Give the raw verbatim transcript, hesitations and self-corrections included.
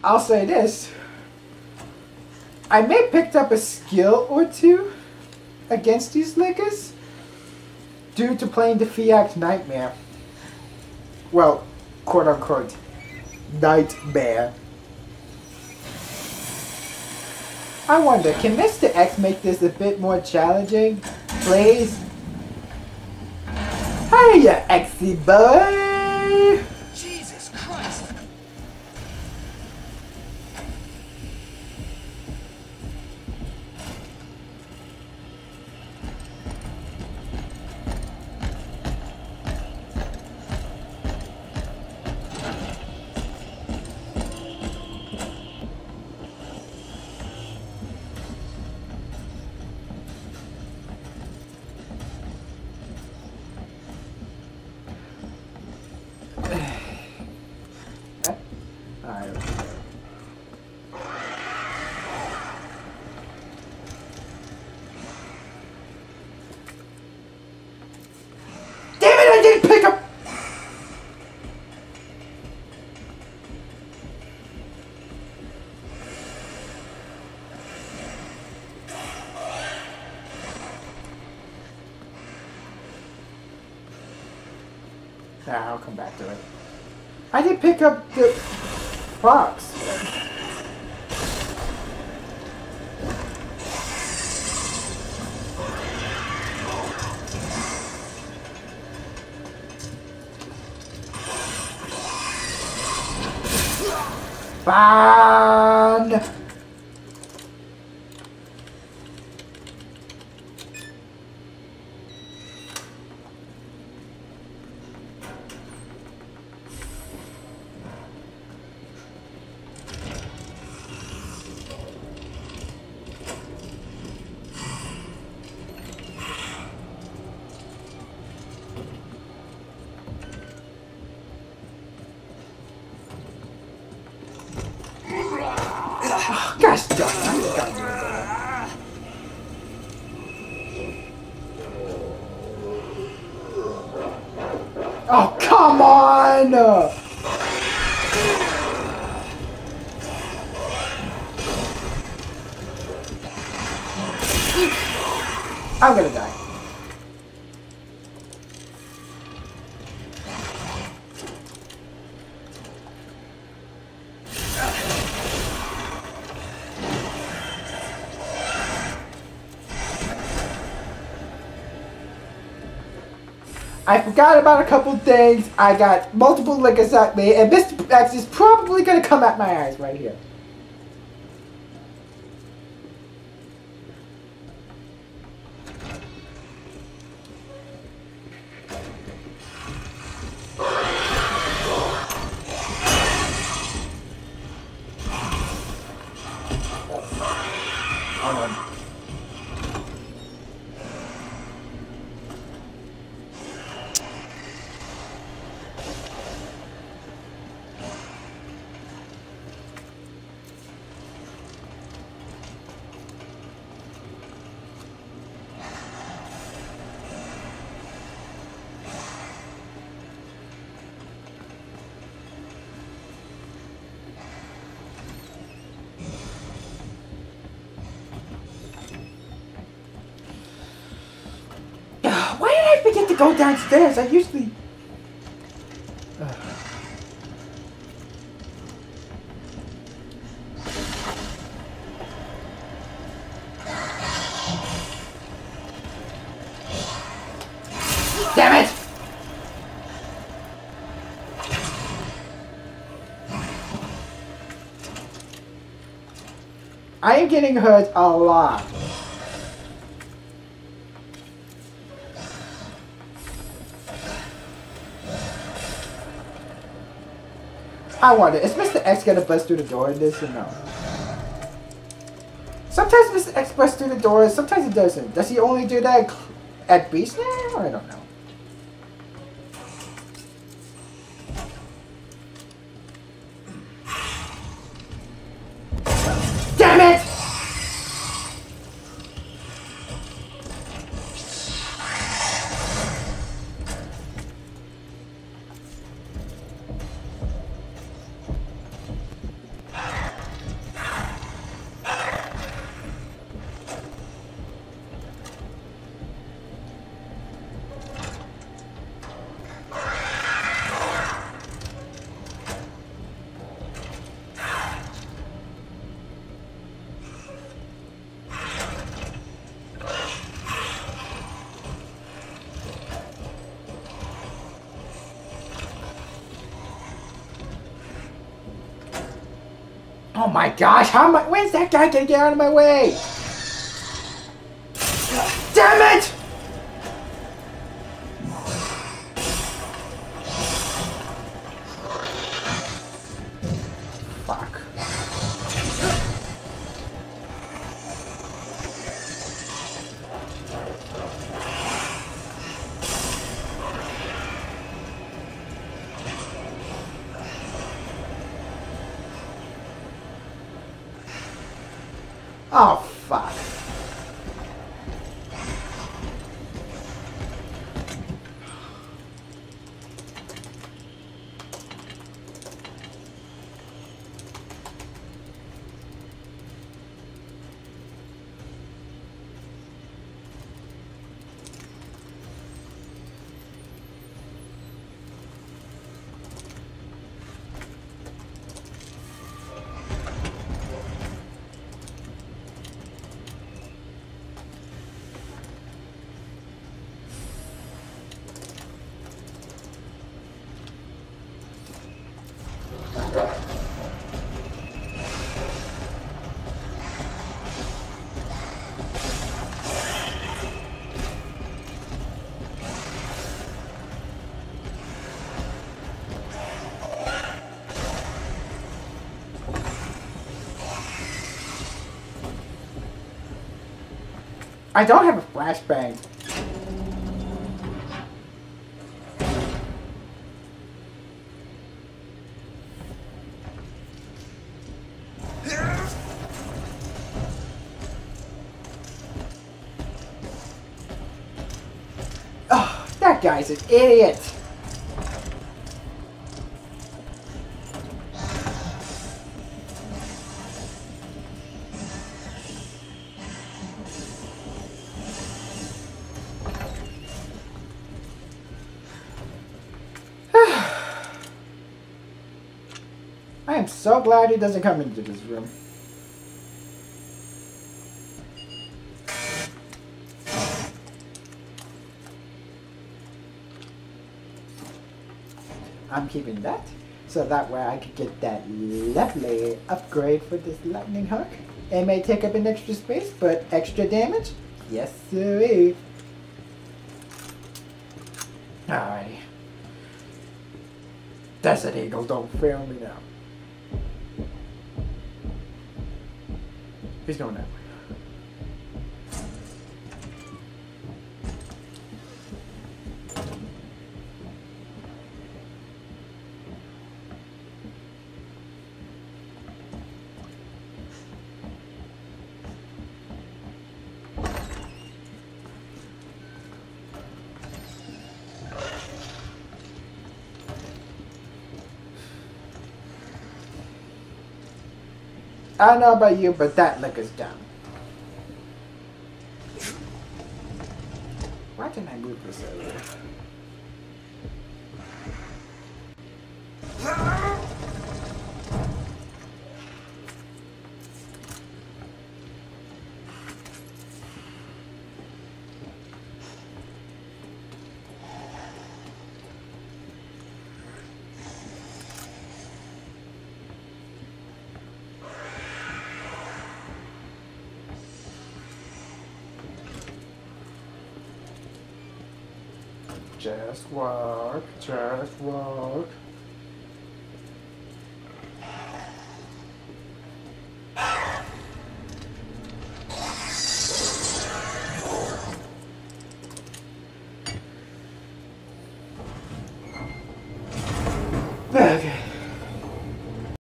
I'll say this. I may have picked up a skill or two against these lickers due to playing the Fiat Nightmare. Well, quote unquote, Nightmare. I wonder, can Mister X make this a bit more challenging? Please? Hiya, Xy boy! Jesus Christ! Nah, I'll come back to it. I did pick up the box. Ban! Gosh darn it, I just gotta do it. Oh, come on! I'm gonna die. I forgot about a couple things. I got multiple lickers at me, and Mister X is probably gonna come at my eyes right here. Hold on. Why did I forget to go downstairs? I usually... Ugh. Damn it! I am getting hurt a lot. I wonder, is Mister X gonna bust through the door in this or no? Sometimes Mister X busts through the doors, sometimes he doesn't. Does he only do that at Beast now? I don't know. Damn it! Oh my gosh, how am I, when's that guy gonna get out of my way? Damn it! Fuck. Oh, fuck. I don't have a flashbang. Oh, that guy's an idiot. I am so glad he doesn't come into this room. I'm keeping that, so that way I could get that lovely upgrade for this lightning hook. It may take up an extra space, but extra damage? Yes, sir. Alrighty. Desert Eagle, don't fail me now. He's going that way. I don't know about you, but that liquor's done. Why didn't I move this earlier? Just walk, just walk.